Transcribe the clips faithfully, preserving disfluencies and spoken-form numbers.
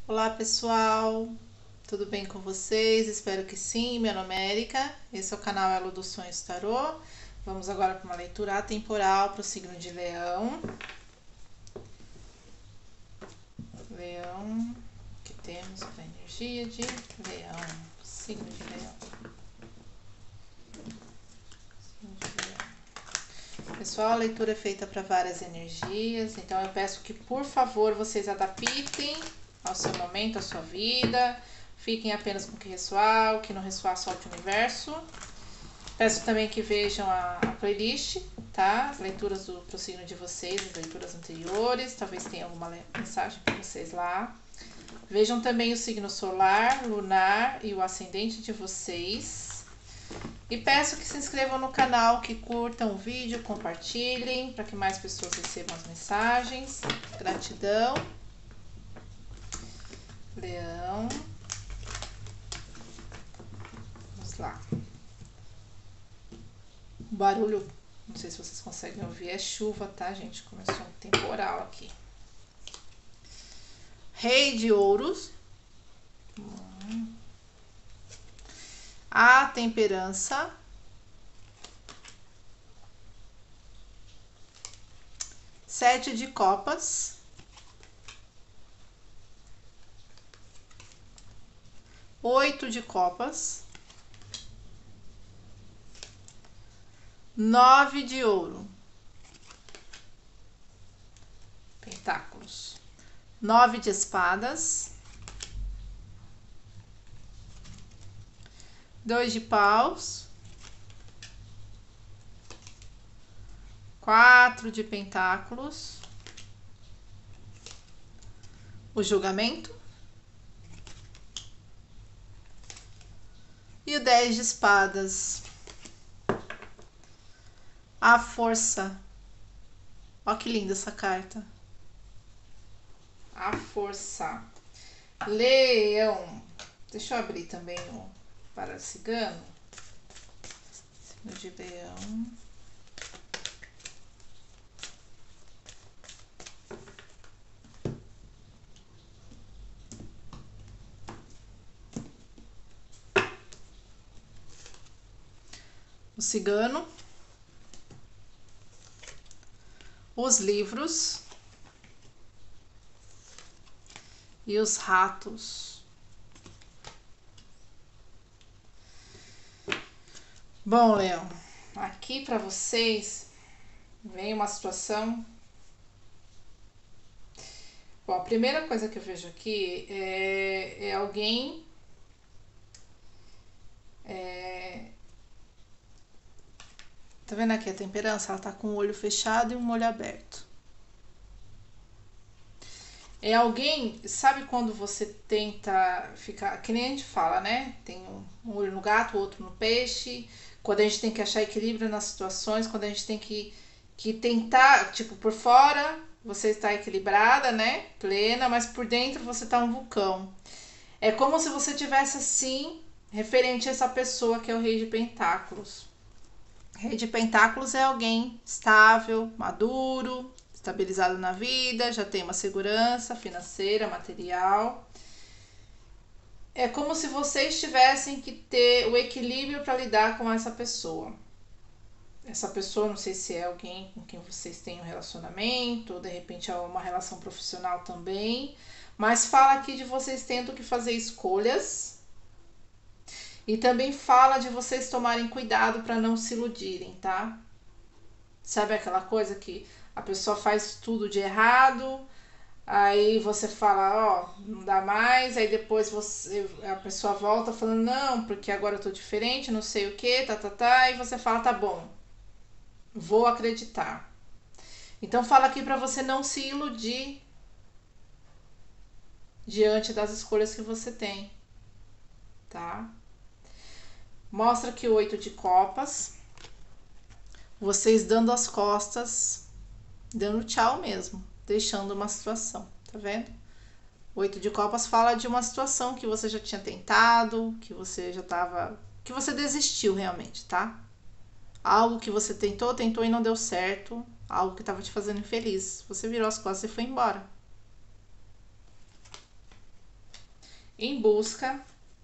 Olá pessoal, tudo bem com vocês? Espero que sim. Meu nome é Erika, esse é o canal Elo dos Sonhos Tarô. Vamos agora para uma leitura atemporal para o signo de Leão. Leão, o que temos para a energia de Leão? Signo de Leão. Signo de Leão. Pessoal, a leitura é feita para várias energias, então eu peço que por favor vocês adaptem ao seu momento, à sua vida. Fiquem apenas com o que ressoar, o que não ressoar, solte o universo. Peço também que vejam a, a playlist, tá? As leituras do pro signo de vocês, as leituras anteriores. Talvez tenha alguma mensagem para vocês lá. Vejam também o signo solar, lunar e o ascendente de vocês. E peço que se inscrevam no canal, que curtam o vídeo, compartilhem, para que mais pessoas recebam as mensagens. Gratidão. Leão. Vamos lá. O barulho, não sei se vocês conseguem ouvir, é chuva, tá, gente? Começou um temporal aqui. Rei de ouros. Hum. A temperança. Sete de copas. Oito de copas. Nove de ouro. Pentáculos. Nove de espadas. Dois de paus. Quatro de pentáculos. O julgamento. E o dez de espadas. A força. Olha que linda essa carta. A força. Leão. Deixa eu abrir também o para cigano. Signo de Leão. O cigano. Os livros. E os ratos. Bom, Leão, aqui para vocês vem uma situação. Bom, a primeira coisa que eu vejo aqui é, é alguém é, tá vendo aqui a temperança? Ela tá com o olho fechado e um olho aberto. É alguém, sabe quando você tenta ficar, que nem a gente fala, né? Tem um, um olho no gato, o outro no peixe. Quando a gente tem que achar equilíbrio nas situações, quando a gente tem que, que tentar, tipo, por fora você está equilibrada, né? Plena, mas por dentro você tá um vulcão. É como se você tivesse assim, referente a essa pessoa que é o Rei de Pentáculos. Rei de Pentáculos é alguém estável, maduro, estabilizado na vida, já tem uma segurança financeira, material. É como se vocês tivessem que ter o equilíbrio para lidar com essa pessoa. Essa pessoa, não sei se é alguém com quem vocês têm um relacionamento, ou de repente é uma relação profissional também, mas fala aqui de vocês tendo que fazer escolhas. E também fala de vocês tomarem cuidado para não se iludirem, tá? Sabe aquela coisa que a pessoa faz tudo de errado, aí você fala, ó, não dá mais, aí depois você, a pessoa volta falando, não, porque agora eu tô diferente, não sei o que, tá, tá, tá, e você fala, tá bom, vou acreditar. Então fala aqui para você não se iludir diante das escolhas que você tem, tá? Mostra aqui o oito de copas, vocês dando as costas, dando tchau mesmo, deixando uma situação, tá vendo? Oito de copas fala de uma situação que você já tinha tentado, que você já tava, que você desistiu realmente, tá? Algo que você tentou, tentou e não deu certo, algo que tava te fazendo infeliz. Você virou as costas e foi embora. em busca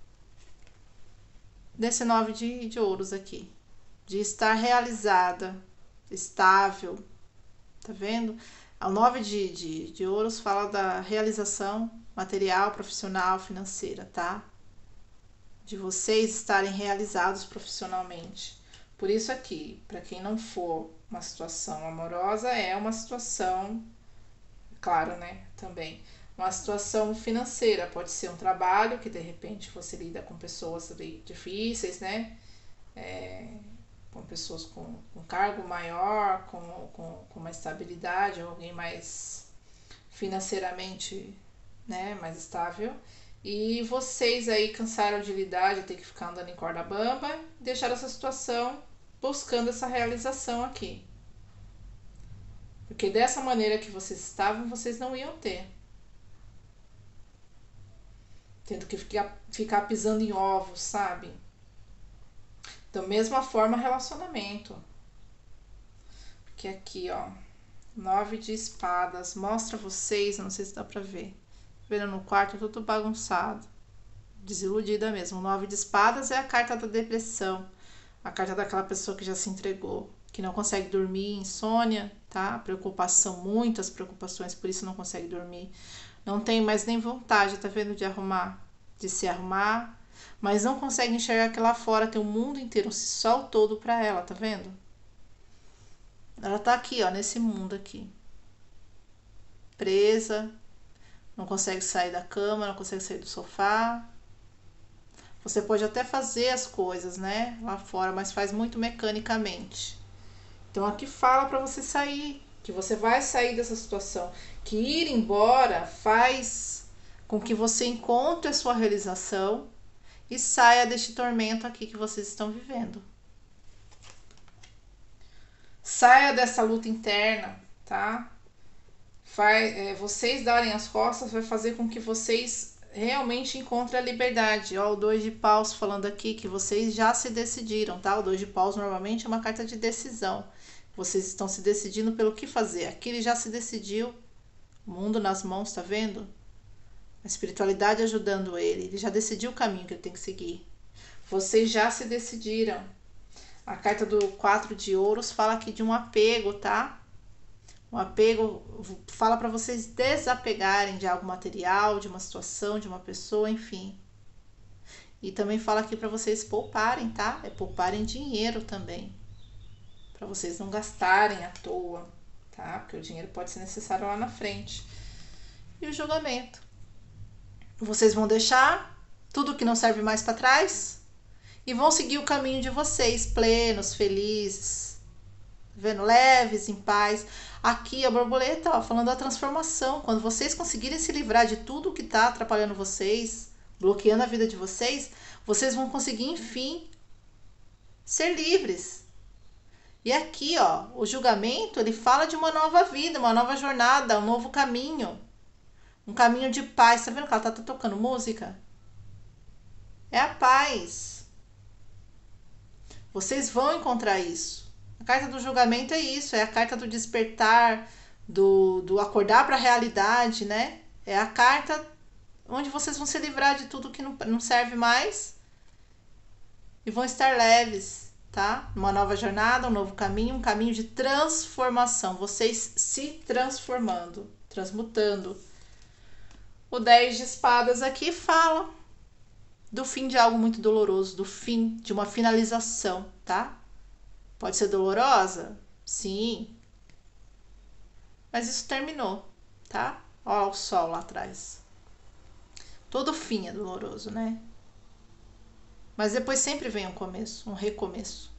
desse nove de, de ouros aqui, de estar realizada, estável, tá vendo? O nove de, de, de ouros fala da realização material, profissional, financeira, tá? De vocês estarem realizados profissionalmente. Por isso aqui, para quem não for uma situação amorosa, é uma situação, claro, né, também, uma situação financeira, pode ser um trabalho que de repente você lida com pessoas difíceis, né, é, com pessoas com, com cargo maior, com, com, com uma estabilidade, alguém mais financeiramente, né, mais estável. E vocês aí cansaram de lidar, de ter que ficar andando em corda bamba, deixaram essa situação buscando essa realização aqui. Porque dessa maneira que vocês estavam, vocês não iam ter. Tendo que ficar, ficar pisando em ovos, sabe? Da mesma forma, relacionamento. Porque aqui, ó, nove de espadas, mostra vocês, não sei se dá pra ver. Vendo no quarto, tudo bagunçado. Desiludida mesmo. O nove de espadas é a carta da depressão. A carta daquela pessoa que já se entregou. Que não consegue dormir, insônia, tá? Preocupação, muitas preocupações, por isso não consegue dormir. Não tem mais nem vontade, tá vendo? De arrumar, de se arrumar. Mas não consegue enxergar que lá fora tem o mundo inteiro, um sol todo pra ela, tá vendo? Ela tá aqui, ó, nesse mundo aqui. Presa. Não consegue sair da cama, não consegue sair do sofá. Você pode até fazer as coisas, né, lá fora, mas faz muito mecanicamente. Então aqui fala para você sair, que você vai sair dessa situação, que ir embora faz com que você encontre a sua realização e saia deste tormento aqui que vocês estão vivendo. Saia dessa luta interna, tá? Vai, é, vocês darem as costas vai fazer com que vocês realmente encontrem a liberdade. Ó, o dois de paus falando aqui que vocês já se decidiram, tá? O dois de paus normalmente é uma carta de decisão. Vocês estão se decidindo pelo que fazer. Aqui ele já se decidiu. O mundo nas mãos, tá vendo? A espiritualidade ajudando ele. Ele já decidiu o caminho que ele tem que seguir. Vocês já se decidiram. A carta do quatro de ouros fala aqui de um apego, tá? Um apego fala para vocês desapegarem de algo material, de uma situação, de uma pessoa, enfim. E também fala aqui para vocês pouparem, tá? É pouparem dinheiro também. Para vocês não gastarem à toa, tá? Porque o dinheiro pode ser necessário lá na frente. E o julgamento. Vocês vão deixar tudo que não serve mais para trás e vão seguir o caminho de vocês, plenos, felizes, vendo, leves, em paz. Aqui a borboleta, ó, falando da transformação. Quando vocês conseguirem se livrar de tudo que está atrapalhando vocês, bloqueando a vida de vocês, vocês vão conseguir, enfim, ser livres. E aqui, ó, o julgamento, ele fala de uma nova vida, uma nova jornada, um novo caminho. Um caminho de paz. Tá vendo que ela tá, tá tocando música? É a paz. Vocês vão encontrar isso. A carta do julgamento é isso, é a carta do despertar, do, do acordar para a realidade, né? É a carta onde vocês vão se livrar de tudo que não, não serve mais e vão estar leves, tá? Uma nova jornada, um novo caminho, um caminho de transformação. Vocês se transformando, transmutando. O dez de espadas aqui fala do fim de algo muito doloroso, do fim de uma finalização, tá? Pode ser dolorosa? Sim. Mas isso terminou, tá? Ó o sol lá atrás. Todo fim é doloroso, né? Mas depois sempre vem um começo, um recomeço.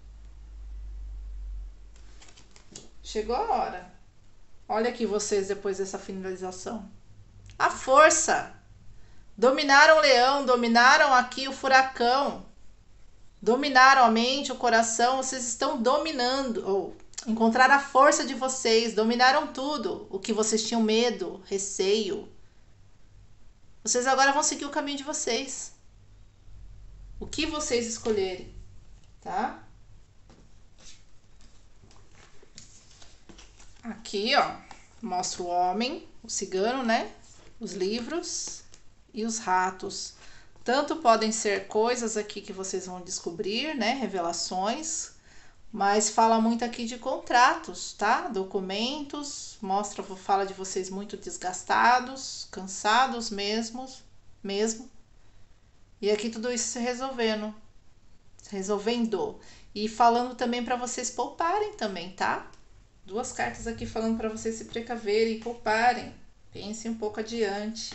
Chegou a hora. Olha aqui vocês depois dessa finalização. A força. Dominaram o leão, dominaram aqui o furacão. Dominaram a mente, o coração, vocês estão dominando, ou encontraram a força de vocês, dominaram tudo, o que vocês tinham medo, receio. Vocês agora vão seguir o caminho de vocês. O que vocês escolherem, tá? Aqui, ó, mostra o homem, o cigano, né? Os livros. e os ratos. Tanto podem ser coisas aqui que vocês vão descobrir, né? Revelações. Mas fala muito aqui de contratos, tá? Documentos. Mostra, fala de vocês muito desgastados, cansados mesmo. mesmo. E aqui tudo isso se resolvendo. Resolvendo. E falando também para vocês pouparem também, tá? Duas cartas aqui falando para vocês se precaverem e pouparem. Pensem um pouco adiante.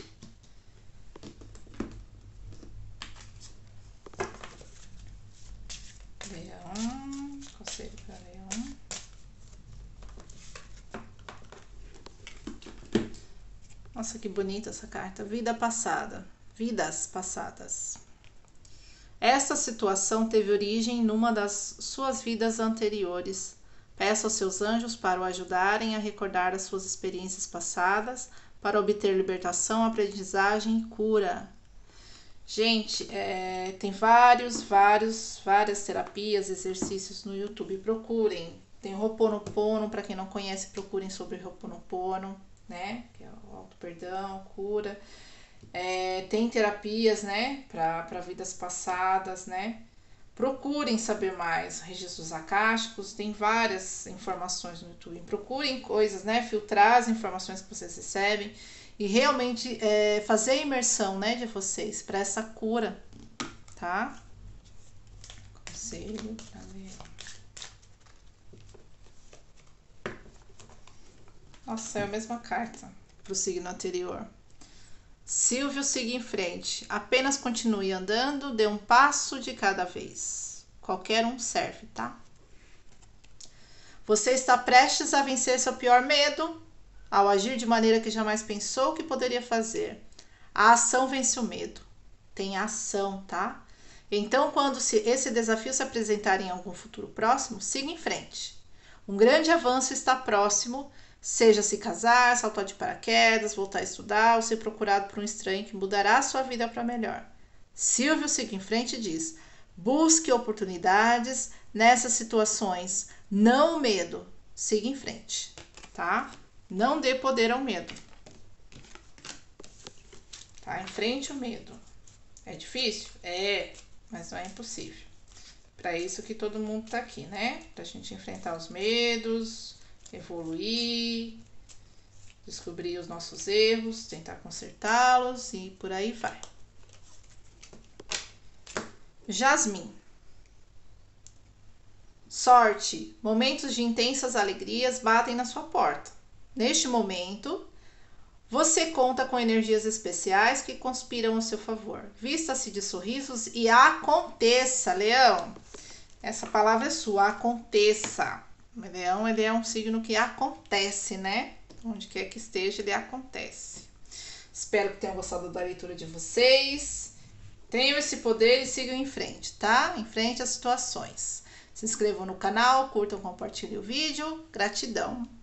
Leão, conselho para Leão. Nossa, que bonita essa carta. Vida passada. Vidas passadas. Esta situação teve origem numa das suas vidas anteriores. Peça aos seus anjos para o ajudarem a recordar as suas experiências passadas, para obter libertação, aprendizagem e cura. Gente, é, tem vários, vários, várias terapias, exercícios no YouTube. Procurem. Tem Ho'oponopono, para quem não conhece, procurem sobre Ho'oponopono, né? Que é o auto-perdão, cura. É, tem terapias, né? Para vidas passadas, né? Procurem saber mais. Registros acásticos, tem várias informações no YouTube. Procurem coisas, né? Filtrar as informações que vocês recebem. E realmente é, fazer a imersão, né, de vocês para essa cura, tá? Conselho pra Leão. Nossa, é a mesma carta pro signo anterior. Silvio, siga em frente. Apenas continue andando, dê um passo de cada vez. Qualquer um serve, tá? Você está prestes a vencer seu pior medo ao agir de maneira que jamais pensou que poderia fazer. A ação vence o medo. Tem ação, tá? Então, quando se esse desafio se apresentar em algum futuro próximo, siga em frente. Um grande avanço está próximo, seja se casar, saltar de paraquedas, voltar a estudar ou ser procurado por um estranho que mudará a sua vida para melhor. Silvio siga em frente e diz: busque oportunidades nessas situações, não o medo. Siga em frente, tá? Não dê poder ao medo. Tá? Enfrente o medo. É difícil? É, mas não é impossível. Para isso que todo mundo tá aqui, né? Pra gente enfrentar os medos, evoluir, descobrir os nossos erros, tentar consertá-los e por aí vai. Jasmim. Sorte. Momentos de intensas alegrias batem na sua porta. Neste momento, você conta com energias especiais que conspiram a seu favor. Vista-se de sorrisos e aconteça, Leão. Essa palavra é sua, aconteça. O Leão, ele é um signo que acontece, né? Onde quer que esteja, ele acontece. Espero que tenham gostado da leitura de vocês. Tenham esse poder e sigam em frente, tá? Em frente às situações. Se inscrevam no canal, curtam, compartilhem o vídeo. Gratidão.